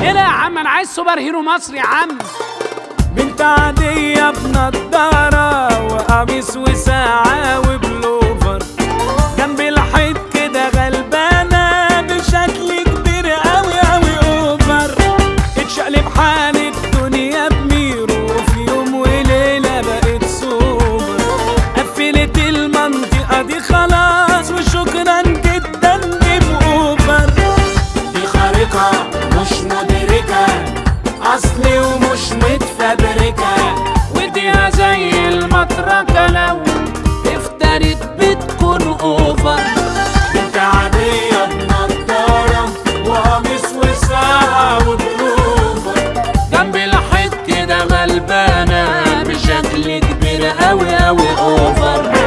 ايه ده يا عم؟ انا عايز سوبر هيرو مصري يا عم. بنت عادية بنضارة وقميص وساعة وبلوفر، جنب الحيط كده غلبانة بشكل كبير قوي قوي اوفر. اتشقلب حال الدنيا بميرو، وفي يوم وليلة بقت سوبر. قفلت المنطقة دي خلاص وشكرا جدا جيم اوفر. دي خارقة مش مدركة، اصلي ومش متفبركة، وديها زي المطرقة لو افترت بتكون اوفر. بنت عادية بنضارة وقميص وساعة وبلوفر، جنب الحيط كده غلبانة بشكل كبير قوي قوي اوفر.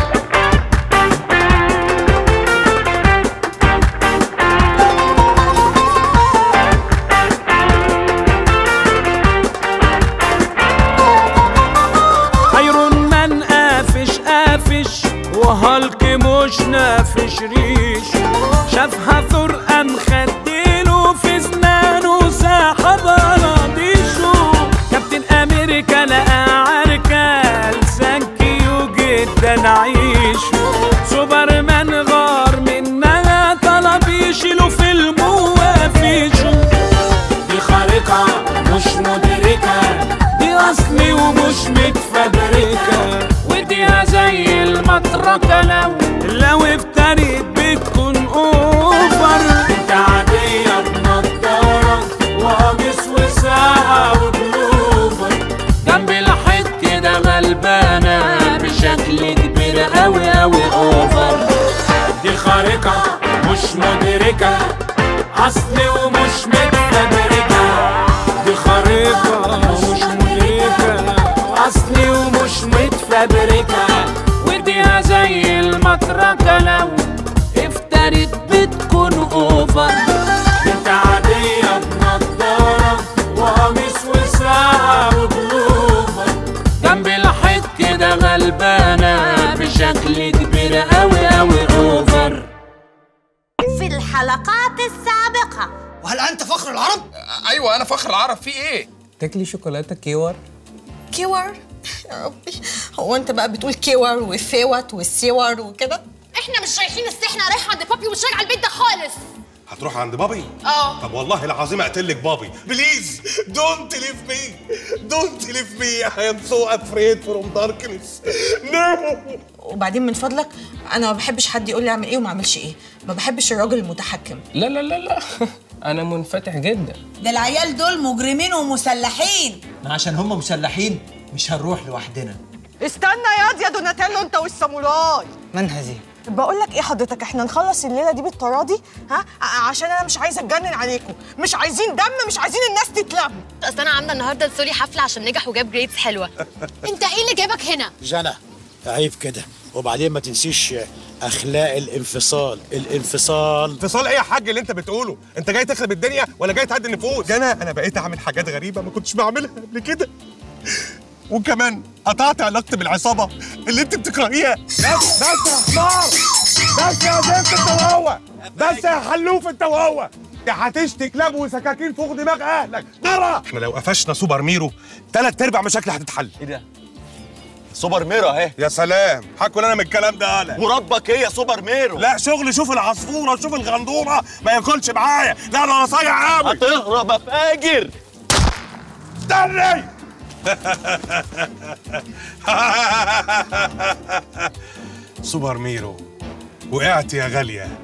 وهالك مش نافش ريش، شافها ثور قام خديله في سنانه ساحب قراطيشه. كابتن امريكا لقى عركه لسانكيو جدا عيشه. سوبرمان غار منها طلب يشيله في الموافيشه. دي خارقه مش مدركه، دي اصلي ومش متفبركه، وديها زي المطرقة لو افترت بتكون اوفر. بنت عادية بنضارة وقميص وساعة وبلوفر، جنب الحيط كده غلبانة بشكل كبير قوي قوي اوفر. دي خارقة مش مدركة، اصلي ومش متفبركة. دي خارقة مش مدركة، اصلي ومش متفبركة، وديها زي المطرقة لو افترت بتكون اوفر. بنت عادية بنضارة وقميص وساعة وبلوفر، جنب الحيط كده غلبانة بشكل كبير قوي قوي اوفر. في الحلقات السابقة. وهل أنت فخر العرب؟ أيوة أنا فخر العرب، في إيه؟ تاكلي شوكولاتة كيور؟ كيور؟ يا ربي، هو أنت بقى بتقول كيور وفيوت والسيور وكده؟ إحنا مش رايحين السحنة، رايحة عند بابي ومش راجعة البيت ده خالص. هتروح عند بابي؟ طب والله العظيم اقتلك بابي. بليز دونت ليف مي، دونت ليف مي. I am so afraid from darkness. No. وبعدين من فضلك انا ما بحبش حد يقول لي اعمل ايه وما اعملش ايه، ما بحبش الراجل المتحكم. لا لا لا لا انا منفتح جدا. ده العيال دول مجرمين ومسلحين. عشان هم مسلحين مش هنروح لوحدنا. استنى يا دوناتيلو انت والساموراي. من هذه؟ بقول لك ايه حضرتك، احنا نخلص الليله دي بالتراضي، ها؟ عشان انا مش عايزه اتجنن عليكم، مش عايزين دم، مش عايزين الناس تتلم. اصل انا عامله النهارده لسوري حفله عشان نجح وجاب جريدز حلوه. انت ايه اللي جابك هنا؟ جنى عيب كده، وبعدين ما تنسيش اخلاق الانفصال. انفصال ايه يا حاج اللي انت بتقوله؟ انت جاي تخرب الدنيا ولا جاي تعدي النفوس؟ جنى انا بقيت اعمل حاجات غريبه ما كنتش بعملها قبل كده، وكمان قطعت علاقتي بالعصابه اللي انت بتكرهيها. بس يا حمار، بس يا زفت انت وهو، بس يا حلوف انت وهو، يا هتشتي كلاب وسكاكين فوق دماغ اهلك. ترى احنا لو قفشنا سوبر ميرو 3/4 مشاكل هتتحل. ايه ده؟ سوبر ميرو اهي. يا سلام، هاكل انا من الكلام ده انا. مربك ايه يا سوبر ميرو؟ لا شغل، شوف العصفوره شوف الغندوره ما ياكلش معايا. لا انا صايع قوي. هتهرب يا فاجر. استني. سوبر ميرو وقعت يا غاليه.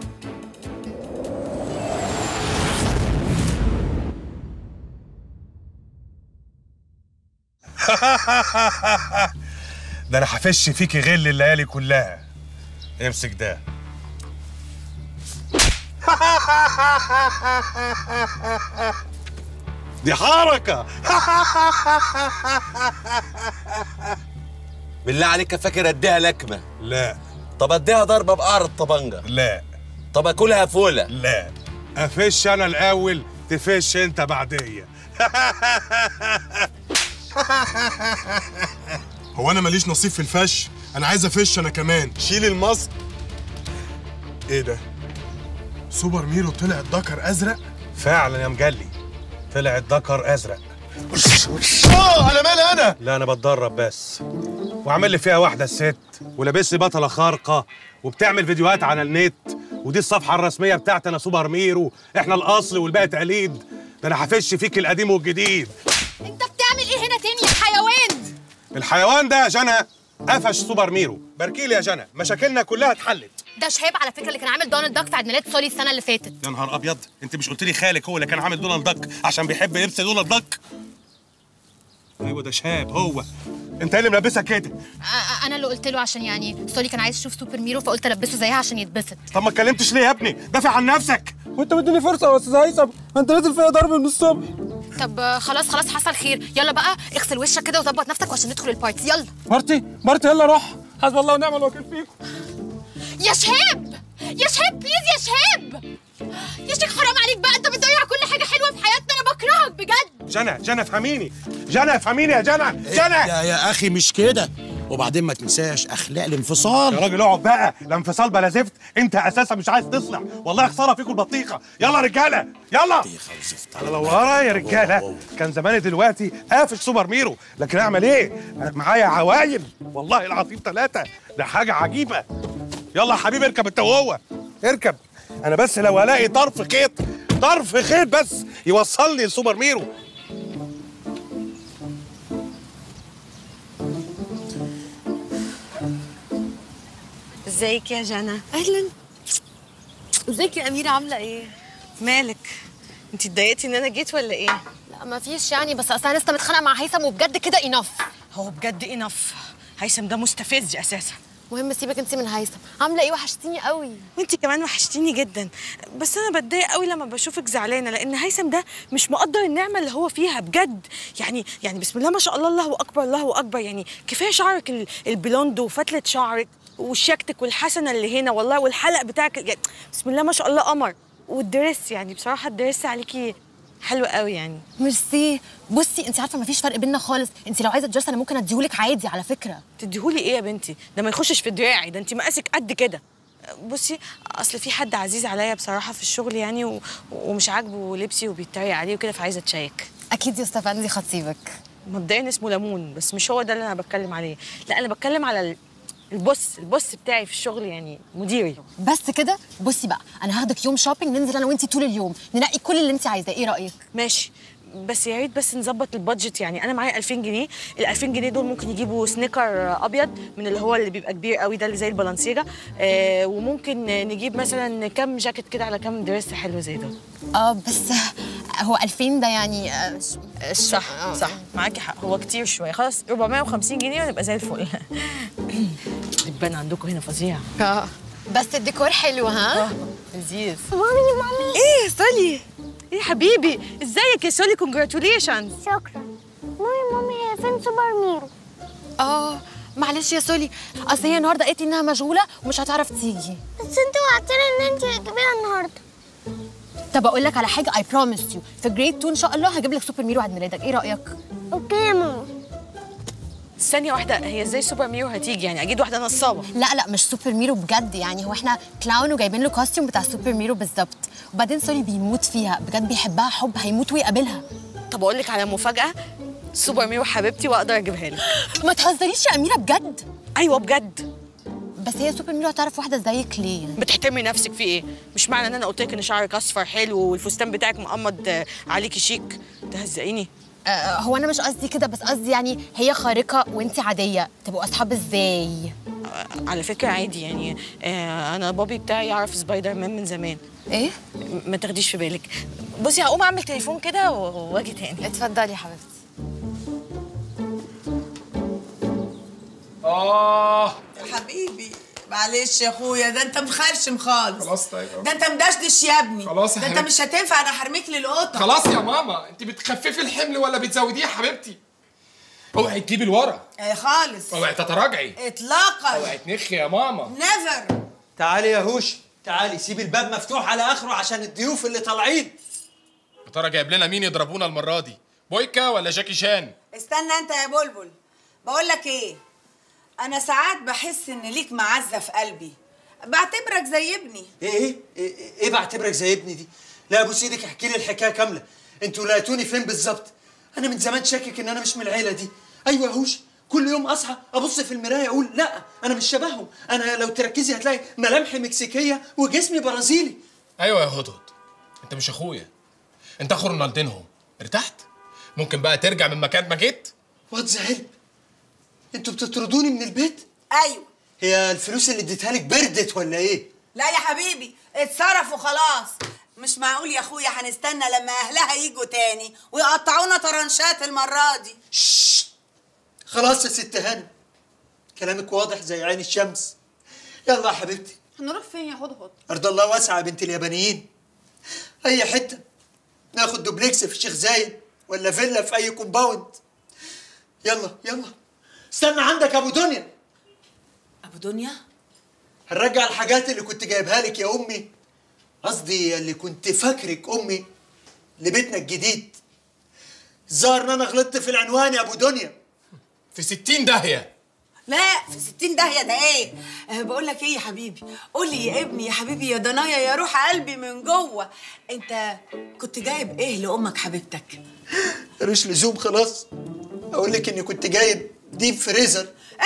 ده انا هفش فيكي غل الليالي كلها. امسك ده. دي حركة. بالله عليك فاكر اديها لكمة؟ لا. طب اديها ضربة بقعر الطبنجة؟ لا. طب اكلها فولة؟ لا. افش انا الاول تفش انت بعدية. هو انا ماليش نصيب في الفش؟ انا عايز افش انا كمان. شيل الماسك. ايه ده؟ سوبر ميرو طلع ذكر ازرق؟ فعلا يا مجلي، طلعت ذكر ازرق. انا مالي انا؟ لا انا بتدرب بس، وعامل لي فيها واحده الست، ولابس لي بطله خارقه، وبتعمل فيديوهات على النت، ودي الصفحه الرسميه بتاعتنا سوبر ميرو، احنا الاصل والباقي تقليد. ده انا هفش فيك القديم والجديد. انت بتعمل ايه هنا تاني يا حيوان؟ الحيوان ده يا جنى قفش سوبر ميرو. باركيلي يا جنى، مشاكلنا كلها اتحلت. ده شهاب على فكره اللي كان عامل دونالد داك في عيد ميلاد سولي السنه اللي فاتت. يا نهار ابيض، انت مش قلت لي خالك هو اللي كان عامل دونالد داك عشان بيحب لبس دونالد داك؟ ايوه ده شهاب هو. انت ايه اللي ملبسك كده؟ انا اللي قلت له عشان يعني سولي كان عايز يشوف سوبر ميرو فقلت البسه زيها عشان يتبسط. طب ما اتكلمتش ليه يا ابني؟ دافع عن نفسك. وانت مديني فرصه يا استاذ هيثم، انت نازل فيا ضرب من الصبح. طب خلاص حصل خير، يلا بقى اغسل وشك كده وظبط نفسك وعشان ندخل البارتي. يلا بارتي يلا روح، حسب الله ونعم الوكيل فيكم. يا شهاب بليز يا شهاب، يا شيخ حرام عليك بقى، انت بتضيع كل حاجه حلوه في حياتنا، انا بكرهك بجد. جنى افهميني، جنى افهميني يا جنى. يا اخي مش كده، وبعدين ما تنساش اخلاق الانفصال. يا راجل اقعد بقى، لا انفصال بلا زفت، انت اساسا مش عايز تصلح، والله خساره فيكم البطيخه. يلا رجاله يلا. بطيخه وزفت. انا لو ورايا يا رجاله كان زماني دلوقتي قافش سوبر ميرو، لكن اعمل ايه؟ انا معايا عوايل والله العظيم 3، ده حاجه عجيبه. يلا يا حبيبي اركب انت وهو، اركب. انا بس لو الاقي طرف خيط بس يوصلني لسوبر ميرو. ازيك يا جنى؟ اهلا. ازيك يا اميره، عامله ايه؟ مالك؟ انت اتضايقتي ان انا جيت ولا ايه؟ لا مفيش يعني، بس اصل انا لسه متخانقه مع هيثم وبجد كده انف. هو بجد انف؟ هيثم ده مستفز اساسا. المهم سيبك انت من هيثم. عامله ايه؟ وحشتيني قوي. وانت كمان وحشتيني جدا، بس انا بتضايق قوي لما بشوفك زعلانه، لان هيثم ده مش مقدر النعمه اللي هو فيها بجد. يعني بسم الله ما شاء الله، الله اكبر الله اكبر. يعني كفايه شعرك البلوند وفتله شعرك وشياكتك والحسنه اللي هنا والله، والحلق بتاعك يعني بسم الله ما شاء الله قمر. والدرس يعني بصراحه الدرس عليكي حلو قوي يعني. ميرسي. بصي انت عارفه مفيش فرق بيننا خالص، انت لو عايزه درس انا ممكن اديهولك عادي على فكره. تديهولي ايه يا بنتي؟ ده ما يخشش في دراعي، ده انت مقاسك قد كده. بصي اصل في حد عزيز عليا بصراحه في الشغل يعني ومش عاجبه لبسي وبيتريق عليه وكده، فعايزه اتشيك. اكيد يا استفندي خطيبك. مبدئيا اسمه ليمون، بس مش هو ده اللي انا بتكلم عليه. لا انا بتكلم على البوس بتاعي في الشغل، يعني مديري. بس كده؟ بصي بقى انا هاخدك يوم شوبينج، ننزل انا وانتي طول اليوم ننقي كل اللي انتي عايزاه، ايه رايك؟ ماشي، بس يا ريت بس نظبط البادجت. يعني انا معايا 2000 جنيه، ال 2000 جنيه دول ممكن يجيبوا سنيكر ابيض من اللي هو اللي بيبقى كبير قوي ده اللي زي البالانسيرا، وممكن نجيب مثلا كام جاكيت كده على كام دريس حلو زي دول. بس هو 2000 ده يعني صح معاكي حق، هو كتير شويه. خلاص 450 جنيه ونبقى زي الفل. الدبان عندكم هنا فظيع. بس الديكور حلو ها؟ لذيذ. مامي ايه سولي؟ ايه حبيبي ازيك يا سولي؟ كونجراتوليشنز. شكرا. مامي هي فين سوبر ميرو؟ معلش يا سولي، اصل هي النهارده قالت لي انها مشغوله ومش هتعرف تيجي. بس انت وعدتني ان انت هتجيبيها النهارده. طب اقول لك على حاجه، اي بروميس يو في جريد 2 ان شاء الله هجيب لك سوبر ميرو عيد ميلادك، ايه رايك؟ اوكي يا ماما. ثانية واحدة، هي ازاي سوبر ميرو هتيجي؟ يعني اكيد واحدة نصابة. لا مش سوبر ميرو بجد، يعني هو احنا كلاون وجايبين له كاستيوم بتاع سوبر ميرو بالظبط، وبعدين سولي بيموت فيها بجد، بيحبها حب هيموت ويقابلها. طب اقول لك على مفاجأة، سوبر ميرو حبيبتي واقدر اجيبها لك. ما تهزريش يا أميرة بجد. ايوه بجد. بس هي سوبر ميرو هتعرف واحدة زيك ليه؟ بتحترمي نفسك في ايه؟ مش معنى ان انا قلت لك ان شعرك اصفر حلو والفستان بتاعك مقمض عليكي شيك تهزقيني. هو انا مش قصدي كده، بس قصدي يعني هي خارقه وانت عاديه، تبقوا اصحاب ازاي؟ على فكره عادي يعني، انا بابي بتاعي يعرف سبايدر مان من زمان. ايه؟ ما تاخديش في بالك. بصي هقوم اعمل تليفون كده واجي تاني. اتفضلي يا حبيبتي. يا حبيبي معلش يا اخويا، ده انت مخرشم خالص. خلاص طيب. ده انت مدشدش يا ابني. خلاص يا ده انت حبيبتي. مش هتنفع، انا هرميك للقطه. خلاص يا ماما، انت بتخففي الحمل ولا بتزوديه يا حبيبتي؟ اوعي تجيبي لورا. خالص. اوعي تتراجعي. اطلاقا. اوعي تنخي يا ماما. نيفر. تعالي يا هوش، تعالي سيبي الباب مفتوح على اخره عشان الضيوف اللي طالعين. يا ترى جايب لنا مين يضربونا المره دي؟ بويكا ولا جاكي شان؟ استنى انت يا بلبل، بقول لك ايه، انا ساعات بحس ان ليك معزه في قلبي، بعتبرك زي ابني. ايه بعتبرك زي ابني دي؟ لا بص ايدك احكي لي الحكايه كامله. انتوا لقيتوني فين بالظبط؟ انا من زمان شاكك ان انا مش من العيله دي. ايوه يا هوش، كل يوم اصحى ابص في المرايه اقول لا انا مش شبههم، انا لو تركزي هتلاقي ملامحي مكسيكيه وجسمي برازيلي. ايوه يا هدهد، انت مش اخويا، انت اخو رونالدينهو. ارتحت؟ ممكن بقى ترجع من مكان ما جيت؟ وات ذا هيلب؟ انتوا بتطردوني من البيت؟ ايوه. هي الفلوس اللي اديتها لك بردت ولا ايه؟ لا يا حبيبي اتصرفوا خلاص. مش معقول يا اخويا هنستنى لما اهلها يجوا تاني ويقطعونا طرنشات المره دي. خلاص يا ست هانم، كلامك واضح زي عين الشمس. يلا يا حبيبتي. هنروح فين يا هدهد؟ ارض الله واسعه يا بنت اليابانيين. اي حته، ناخد دوبلكس في الشيخ زايد ولا فيلا في اي كومباوند. يلا يلا. استنى عندك ابو دنيا. ابو دنيا؟ هنرجع الحاجات اللي كنت جايبها لك يا امي، قصدي اللي كنت فاكرك امي، لبيتنا الجديد. الظاهر ان انا غلطت في العنوان يا ابو دنيا. في 60 داهيه. لا في 60 داهيه ده ايه؟ بقول لك ايه يا حبيبي، قول لي يا ابني يا حبيبي يا ضنايا يا روح قلبي من جوه، انت كنت جايب ايه لامك حبيبتك؟ ملوش لزوم خلاص اقول لك اني كنت جايب ديب فريزر.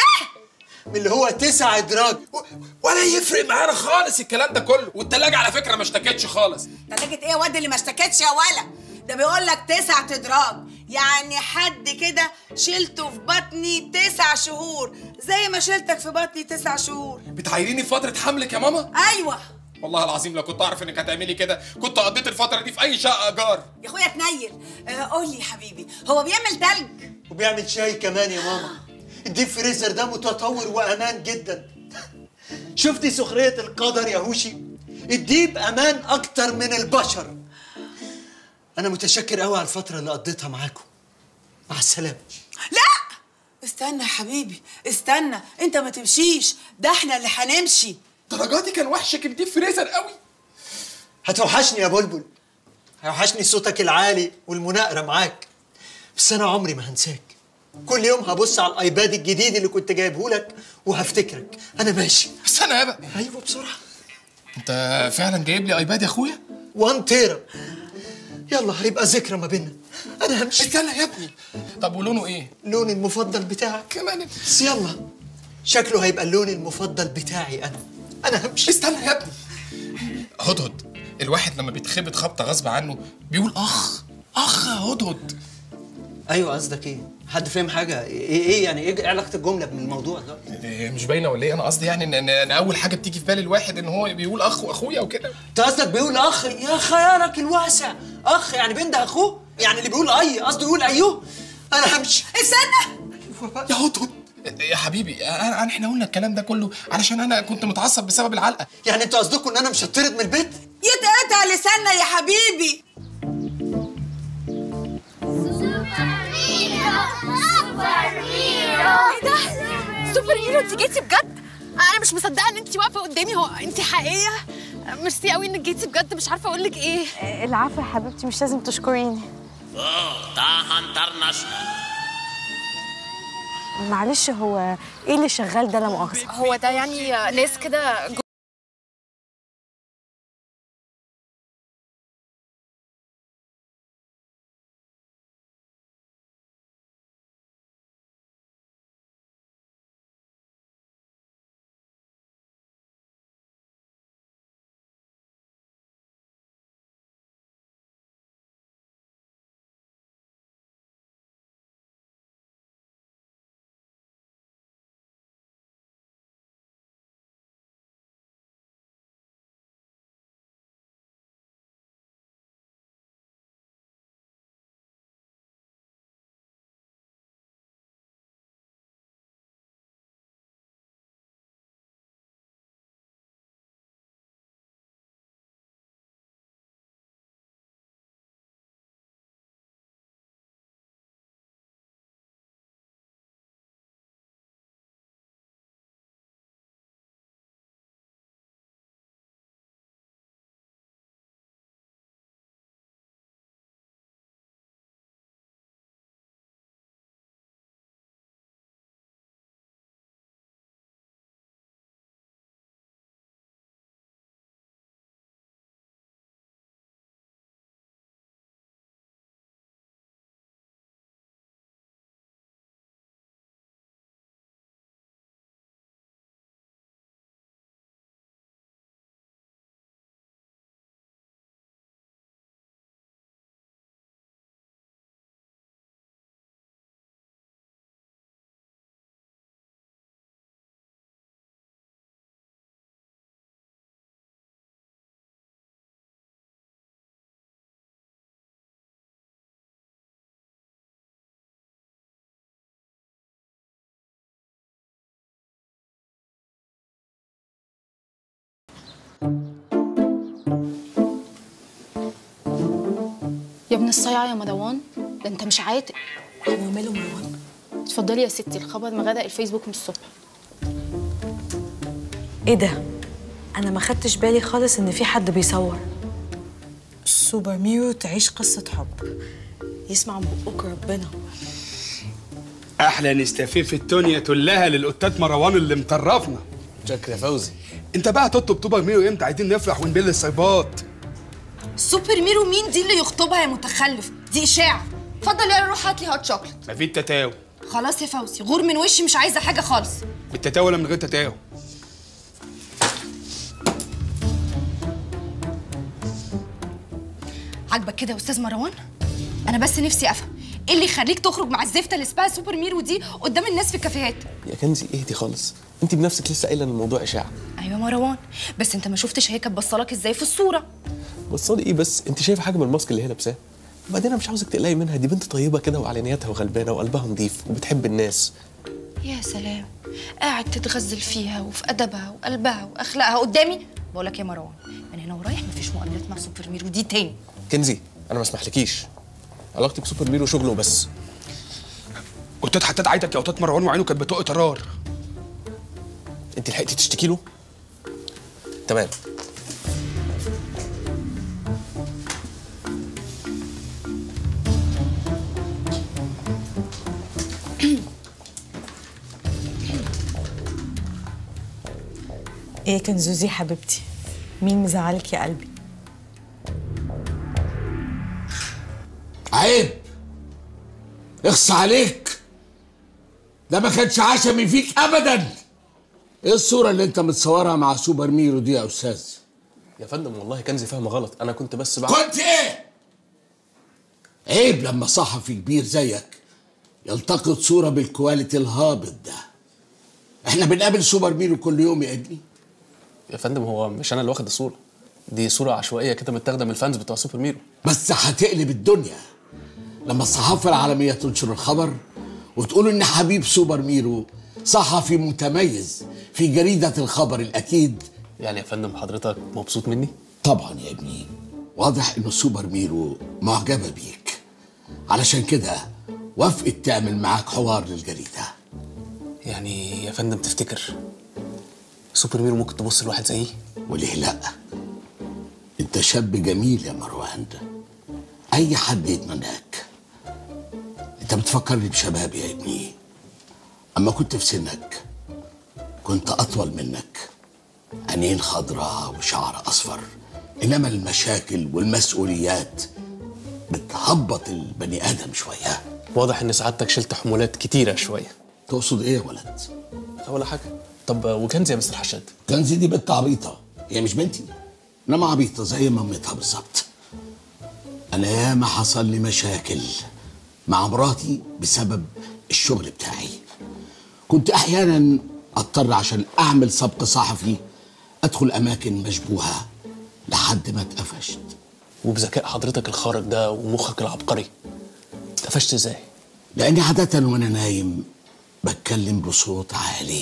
من اللي هو 9 ادراج. ولا يفرق معانا خالص الكلام ده كله، والتلاجة على فكره ما اشتكتش خالص. تلاجة ايه يا واد اللي ما اشتكتش يا ولا؟ ده بيقول لك 9 ادراج، يعني حد كده شلته في بطني 9 شهور زي ما شلتك في بطني 9 شهور. بتعايريني في فتره حملك يا ماما؟ ايوه والله العظيم لو كنت اعرف انك هتعملي كده كنت قضيت الفتره دي في اي شقه ايجار. يا اخويا تنيل. قول لي يا حبيبي، هو بيعمل تلج وبيعمل شاي كمان يا ماما. الديب فريزر ده متطور وامان جدا. شفتي سخريه القدر يا هوشي؟ الديب امان اكتر من البشر. انا متشكر قوي على الفتره اللي قضيتها معاكم. مع السلامه. لا استنى يا حبيبي استنى، انت ما تمشيش، ده احنا اللي هنمشي. درجاتي كان وحشك الديب فريزر قوي. هتوحشني يا بلبل، هيوحشني صوتك العالي والمناقره معاك، بس انا عمري ما هنساك. كل يوم هبص على الايباد الجديد اللي كنت جايبه لك وهفتكرك. انا ماشي. استنى يا بقى. ايوه بسرعه. انت فعلا جايب لي ايباد يا اخويا؟ 1 تيرا. يلا هيبقى ذكرى ما بيننا. انا همشي. استنى يا ابني. طب ولونه ايه؟ لوني المفضل بتاعك كمان. بس يلا، شكله هيبقى اللون المفضل بتاعي انا همشي. استنى يا ابني. هدهد، الواحد لما بيتخبط خبطه غصب عنه بيقول اخ اخ يا هدهد. ايوه قصدك ايه؟ حد فاهم حاجه؟ ايه يعني ايه علاقه الجمله بالموضوع ده؟ مش باينه ولا ايه؟ انا قصدي يعني ان اول حاجه بتيجي في بال الواحد ان هو بيقول اخ واخويا وكده. انت قصدك بيقول اخ؟ يا خيالك الواسع، اخ يعني بنده اخوه؟ يعني اللي بيقول اي قصده يقول ايوه؟ انا همشي. استنى يا هدهد يا حبيبي، احنا قلنا الكلام ده كله علشان انا كنت متعصب بسبب العلقه. يعني انتوا قصدكم ان انا مش هطرد من البيت؟ يتقطع لساننا يا حبيبي. ايه ده؟ سوبر هيرو انت جيتي بجد؟ انا مش مصدقه ان انت واقفه قدامي. هو انت حقيقيه؟ ميرسي قوي انك جيتي بجد، مش عارفه اقول لك ايه. العفو يا حبيبتي، مش لازم تشكريني. معلش، هو ايه اللي شغال ده لا مؤاخذه؟ هو ده يعني ناس كده يا ابن الصيعة يا مروان، ده انت مش عاتق. هو ماله مروان؟ اتفضلي يا ستي، الخبر مغرق الفيسبوك من الصبح. ايه ده؟ انا ما خدتش بالي خالص ان في حد بيصور. سوبر ميرو تعيش قصة حب، يسمع من بقك ربنا. احلى نستفيه في الدنيا كلها للقطات مروان اللي مطرفنا. شكرا يا فوزي. انت بقى هتطلب سوبر ميرو امتى؟ عايزين نفرح ونبل الصيبات. سوبر ميرو مين دي اللي يخطبها يا متخلف؟ دي اشاعة. اتفضل يلا روح هات لي هوت شوكليت. مفيش تتاو. خلاص يا فوزي، غور من وشي، مش عايزة حاجة خالص. بالتتاو ولا من غير تتاو؟ عاجبك كده يا استاذ مروان؟ انا بس نفسي افهم ايه اللي يخليك تخرج مع الزفته اللي اسمها سوبر ميرو دي قدام الناس في الكافيهات؟ يا كنزي اهدي خالص، انت بنفسك لسه قايله ان الموضوع اشاعه. ايوه مروان، بس انت ما شفتش هي كانت بصلك ازاي في الصوره. بصالي ايه بس؟ انت شايفه حاجه من الماسك اللي هي لابساه؟ وبعدين انا مش عاوزك تقلقي منها، دي بنت طيبه كده وعلانياتها وغلبانه وقلبها نظيف وبتحب الناس. يا سلام، قاعد تتغزل فيها وفي ادبها وقلبها واخلاقها قدامي. بقول لك يا مروان، من هنا ورايح مفيش مقابلات مع سوبر ميرو دي تاني. كنزي انا ما اسمحلكيش، علاقتي بسوبر ميرو شغل وبس. قطات حتى عيتك يا قطات مروان وعينه كانت بتقع طرار. انت لحقتي تشتكي له؟ تمام. ايه كنزوزي حبيبتي، مين مزعلك يا قلبي؟ عيب، اخص عليك، ده ما كانش عشمي فيك ابدا. ايه الصوره اللي انت متصورها مع سوبر ميرو دي يا استاذ؟ يا فندم والله كنزي فاهمه غلط، انا كنت بس كنت ايه؟ عيب لما صحفي كبير زيك يلتقط صوره بالكواليتي الهابط ده. احنا بنقابل سوبر ميرو كل يوم يا ابني. يا فندم هو مش انا اللي واخد الصوره، دي صوره عشوائيه كده متاخده من الفانز بتوع سوبر ميرو. بس هتقلب الدنيا لما الصحافه العالميه تنشر الخبر وتقول ان حبيب سوبر ميرو صحفي متميز في جريده الخبر الاكيد. يعني يا فندم حضرتك مبسوط مني؟ طبعا يا ابني، واضح ان سوبر ميرو معجبه بيك، علشان كده وافقت تعمل معاك حوار للجريده. يعني يا فندم تفتكر سوبر ميرو ممكن تبص لواحد زيي؟ وليه لا؟ انت شاب جميل يا مروان، اي حد يتمناك. انت بتفكرني بشبابي يا ابني، اما كنت في سنك كنت اطول منك، عينين خضراء وشعر اصفر، انما المشاكل والمسؤوليات بتهبط البني ادم شويه. واضح ان سعادتك شلت حمولات كتيره شويه. تقصد ايه يا ولد؟ ولا حاجه. طب وكنزي يا مستر حشاد؟ كنزي دي بنت عبيطه، هي مش بنتي، انما عبيطه زي مامتها بالظبط. انا ياما حصل لي مشاكل مع مراتي بسبب الشغل بتاعي. كنت احيانا اضطر عشان اعمل سبق صحفي ادخل اماكن مشبوهه لحد ما اتقفشت. وبذكاء حضرتك الخارق ده ومخك العبقري اتقفشت ازاي؟ لاني عاده وانا نايم بتكلم بصوت عالي.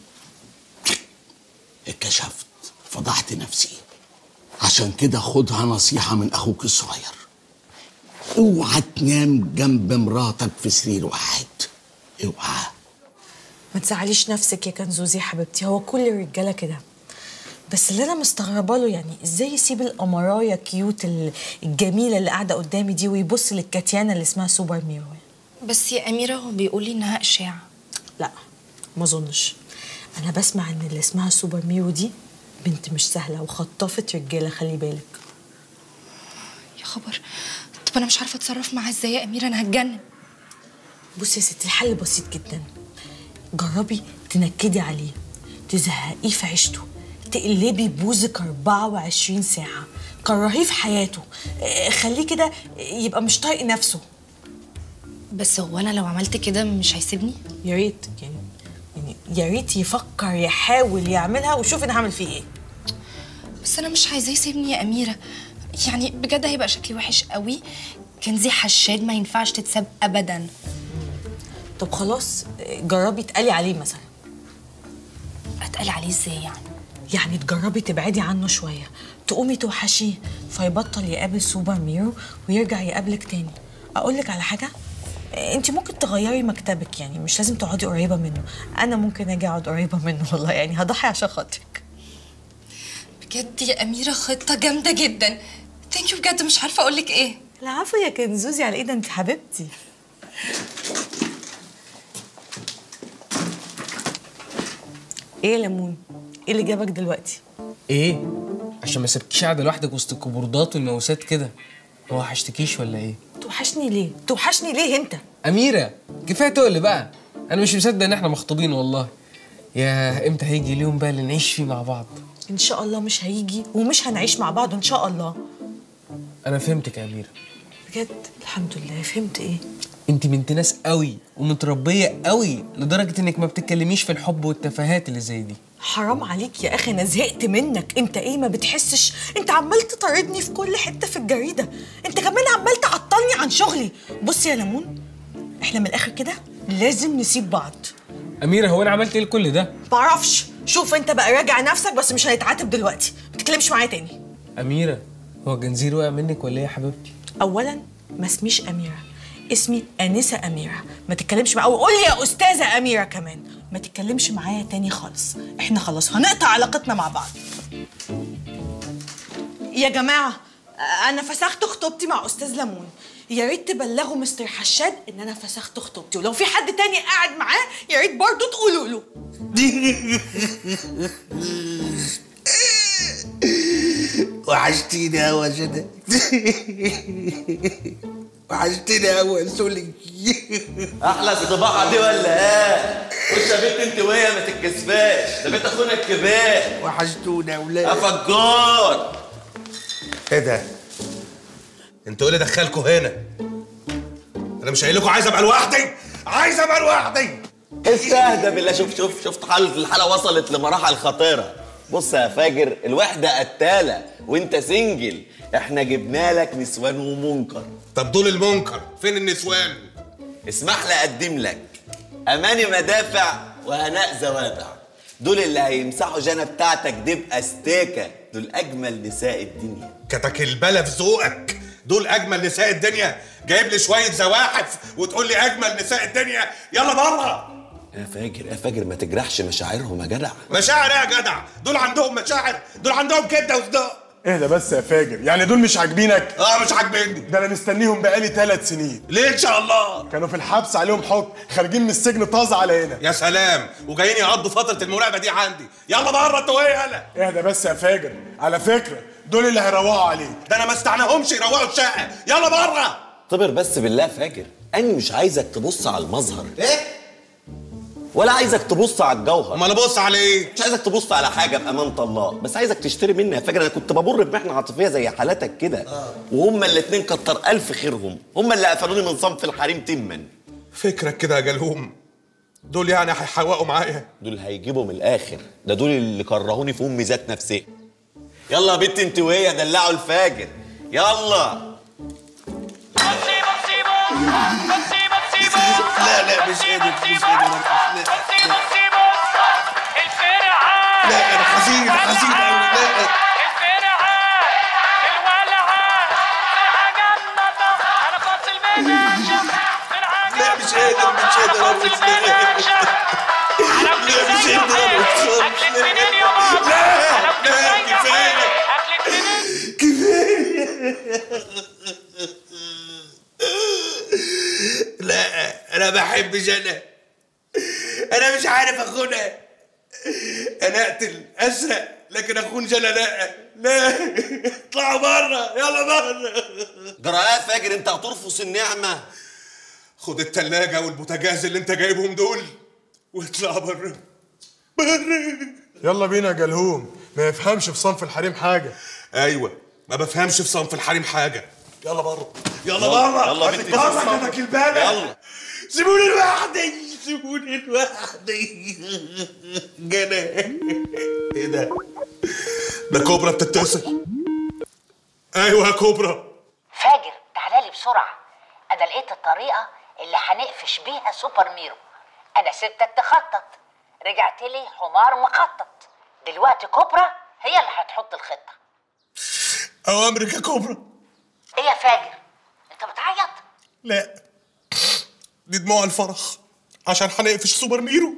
اتكشفت، فضحت نفسي. عشان كده خدها نصيحه من اخوك الصغير، اوعى تنام جنب مراتك في سرير واحد، اوعى. ما تزعليش نفسك يا كنزوزي حبيبتي، هو كل الرجاله كده. بس اللي انا مستغربه له يعني ازاي يسيب القمرايه كيوت الجميله اللي قاعده قدامي دي ويبص للكاتيانا اللي اسمها سوبر ميرو. بس يا اميره هو بيقول لي انها اشاعه. لا ما اظنش، انا بسمع ان اللي اسمها سوبر ميرو دي بنت مش سهله وخطفت رجاله، خلي بالك. يا خبر، طب انا مش عارفه اتصرف معاها ازاي يا اميره، انا هتجنن. بصي يا ستي، الحل بسيط جدا. جربي تنكدي عليه، تزهقيه في عيشته، تقلبي بوزك 24 ساعه، كرهيه في حياته، خليه كده يبقى مش طايق نفسه. بس هو انا لو عملت كده مش هيسيبني؟ يا ريت يعني يا ريت يفكر يحاول يعملها وشوف انا هعمل فيه ايه. بس انا مش عايزاه يسيبني يا اميره، يعني بجد هيبقى شكلي وحش قوي. كنزي حشاد ما ينفعش تتساب ابدا. طب خلاص جربي تقلي عليه مثلا. اتقلي عليه ازاي يعني؟ يعني تجربي تبعدي عنه شويه، تقومي توحشيه فيبطل يقابل سوبر ميرو ويرجع يقابلك تاني. اقول لك على حاجه، انت ممكن تغيري مكتبك، يعني مش لازم تقعدي قريبه منه، انا ممكن اجي اقعد قريبه منه والله، يعني هضحي عشان خاطرك. بجد يا أميرة خطة جامدة جدا. ثانك يو بجد، مش عارفة أقول لك إيه. العفو يا كنزوزي، على إيه ده، أنت حبيبتي. إيه يا ليمون؟ إيه اللي جابك دلوقتي؟ ايه؟ عشان ما سبتكيش قاعده لوحدك وسط الكيبوردات والماوسات كده. ما وحشتكيش ولا ايه؟ توحشني ليه؟ توحشني ليه انت؟ اميره كفايه تقول بقى، انا مش مصدق ان احنا مخطوبين والله. يا امتى هيجي اليوم بقى اللي نعيش فيه مع بعض؟ ان شاء الله مش هيجي ومش هنعيش مع بعض ان شاء الله. انا فهمتك يا اميره. بجد الحمد لله. فهمت ايه؟ انت بنت ناس قوي ومتربيه قوي لدرجه انك ما بتتكلميش في الحب والتفاهات اللي زي دي. حرام عليك يا اخي، انا زهقت منك. انت ايه ما بتحسش؟ انت عمال تطاردني في كل حته في الجريده، انت كمان عمال تعطلني عن شغلي. بص يا ليمون، احنا من الاخر كده لازم نسيب بعض. اميره هو انا عملت ايه لكل ده؟ معرفش، شوف انت بقى راجع نفسك، بس مش هنتعاتب دلوقتي، ما تتكلمش معايا تاني. اميره هو الجنزير وقع منك ولا ايه يا حبيبتي؟ اولا ما اسميش اميره، اسمي انسه اميره. ما تتكلمش معايا، وقول لي يا استاذه اميره كمان. ما تتكلمش معايا تاني خالص، احنا خلاص هنقطع علاقتنا مع بعض. يا جماعه انا فسخت خطوبتي مع استاذ ليمون، يا ريت تبلغوا مستر حشاد ان انا فسخت خطوبتي، ولو في حد تاني قاعد معاه يا ريت برضه تقولوا له. وحشتيني قوي يا شدى. وحشتيني قوي يا سولي. احلى الصباحه دي ولا ايه؟ خش يا بنت انت وهي ما تتكسفاش، ده بيت اخونا الكبير. وحشتونا يا ولاد. افجار. ايه ده؟ انتوا ايه اللي دخلكوا هنا؟ انا مش قايل لكم عايز ابقى لوحدي؟ عايز ابقى لوحدي. استهدى بالله. شفت الحاله وصلت لمراحل خطيره. بص يا فاجر، الوحده قتاله وانت سنجل، احنا جبنا لك نسوان ومنكر. طب دول المنكر، فين النسوان؟ اسمح لي اقدم لك اماني مدافع وهناء زوابع. دول اللي هيمسحوا جنة بتاعتك دي باستيكه، دول اجمل نساء الدنيا. كتك البلا في ذوقك، دول اجمل نساء الدنيا؟ جايب لي شويه زواحف وتقول لي اجمل نساء الدنيا؟ يلا بره. يا فاجر ما تجرحش مشاعرهم يا جدع. مشاعر ايه يا جدع؟ دول عندهم مشاعر، دول عندهم كبده وصداق. اهدى بس يا فاجر، يعني دول مش عاجبينك؟ مش عاجبيني. ده انا مستنيهم بقالي 3 سنين. ليه ان شاء الله؟ كانوا في الحبس عليهم حكم، خارجين من السجن طازه على هنا. يا سلام، وجايين يقضوا فتره المراقبه دي عندي. يلا بره انتوا ايه؟ يلا اهدى بس يا فاجر، على فكره دول اللي هيروقوا عليك. ده انا ما استعناهمش يروقوا الشقه. يلا بره. صبر بس بالله فاجر، انا مش عايزك تبص على المظهر. ايه؟ ولا عايزك تبص على الجوهر. امال ابص على ايه؟ مش عايزك تبص على حاجه بامانه الله، بس عايزك تشتري مني يا فاجر. انا كنت بمر بمحنه عاطفيه زي حالتك كده، وهما الاتنين كتر الف خيرهم، هما اللي قفلوني من صنف الحريم تما. فكرك كده يا جلهوم، دول يعني هيحوقوا معايا؟ دول هيجيبوا من الاخر، ده دول اللي كرهوني في امي ذات نفسها. يلا يا بنت انت وهي دلعوا الفاجر، يلا. لا مش قادر، مش قادر. لا انا حزين قوي. لا مش قادر ارقص. لا انا ما بحبش. انا مش عارف اخونها. انا اقتل اسرق لكن اخون جنى لا. اطلعوا بره، يلا بره. جراء فاجر، انت هترفض النعمه. خد التلاجة والبوتاجاز اللي انت جايبهم دول واطلع بره. يلا بينا يا جلهوم، ما يفهمش في صنف الحريم حاجه. ايوه، ما بفهمش في صنف الحريم حاجه. يلا بره. يلا بره. يلا بنتي بره كده البابا. يلا سيبوني لوحدي. جنى. ايه ده؟ ده كوبرا بتتصل. ايوه يا كوبرا. فاجر تعالى لي بسرعه، انا لقيت الطريقه اللي هنقفش بيها سوبر ميرو. انا سبتك تخطط، رجعت لي حمار مخطط. دلوقتي كوبرا هي اللي هتحط الخطة. اوامرك يا كوبرا. ايه يا فاجر؟ انت بتعيط؟ لا، دي دموع الفرح عشان هنقفش سوبر ميرو.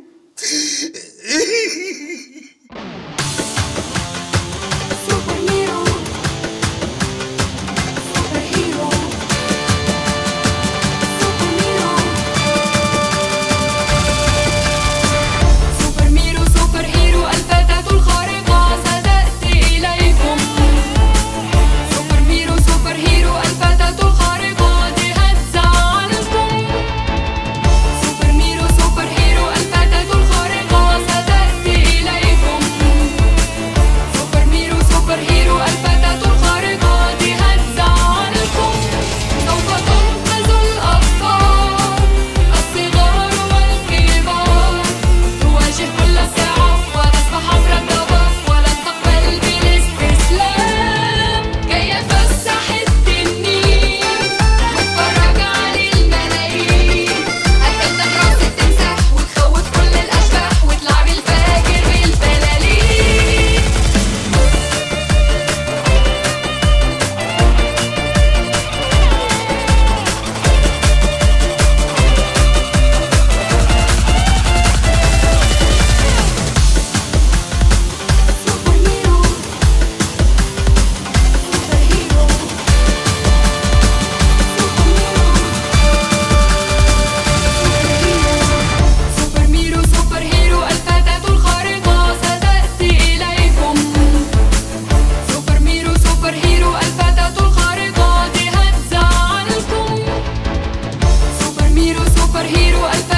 سوبر هيرو الفتاة